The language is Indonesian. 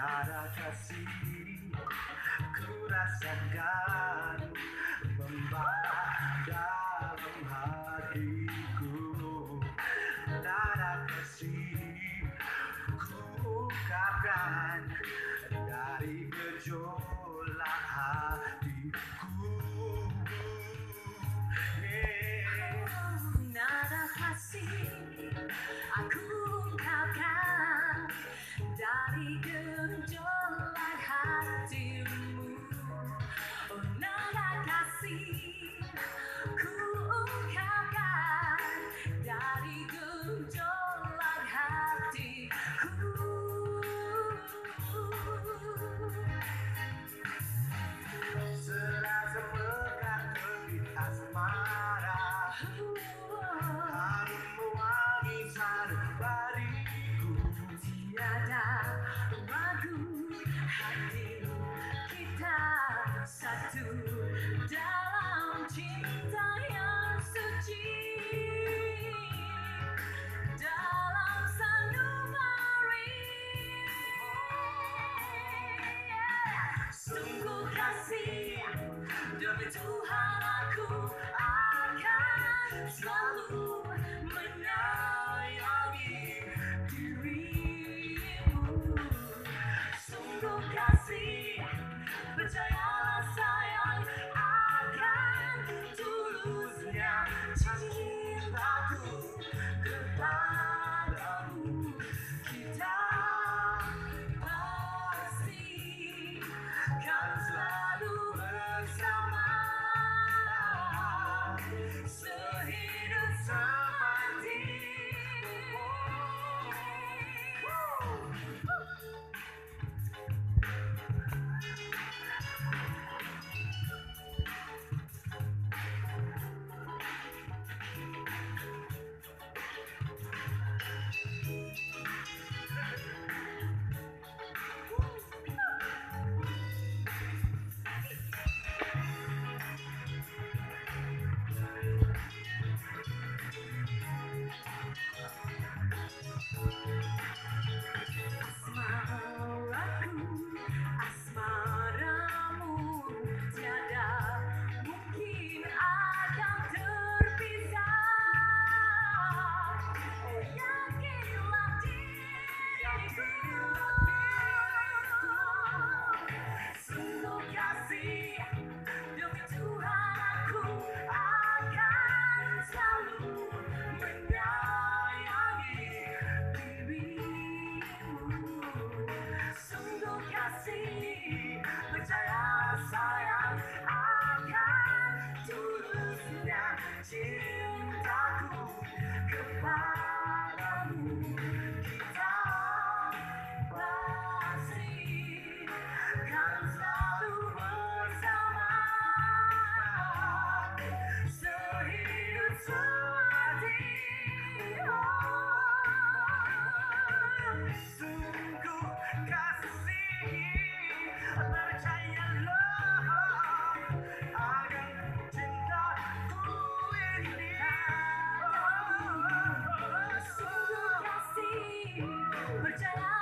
Nada kasih ku rasakan membara dalam hatiku. Nada kasih ku ungkapkan dari gejolak hatiku. Nada kasih aku ungkapkan dari gejolak hatimu. Oh, nada kasih ku ungkapkan dari gejolak hatiku. Serasa mekar terbit asmara, harum mewangi sanubariku. Tiada ragu hati kita satu dalam cinta yang suci, dalam sanubari. Sungguh kasih demi Tuhan aku akan selalu menyayangi dirimu. Sungguh kasih, percayalah sayang, akan tulusnya cintaku kepadamu. Kita pasti kan selalu bersama, sehidup semati. Asmaraku, asmaramu, tiada mungkin akan terpisah. Oh, yakinlah diriku, sungguh kasih demi Tuhan aku akan selalu menyayangi dirimu. Sungguh kasih, percaya sayang, akan tulusnya cintaku kepadamu. Kita pasti kan selalu bersama, sehidup semati. Sungguh kasih, percayalah akan cintaku ini. Sungguh kasih, percaya